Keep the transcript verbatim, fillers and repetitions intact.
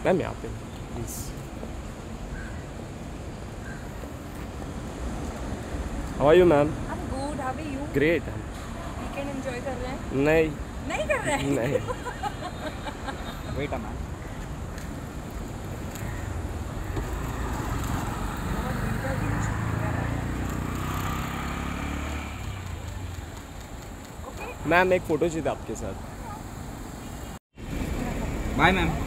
Ma'am यहाँ पे please. How are you ma'am? I'm good, how are you? Great. Weekend enjoy कर रहे हैं? नहीं नहीं कर रहे हैं? नहीं। Wait a ma'am. मैम एक फ़ोटो चाहिए था आपके साथ। Bye ma'am.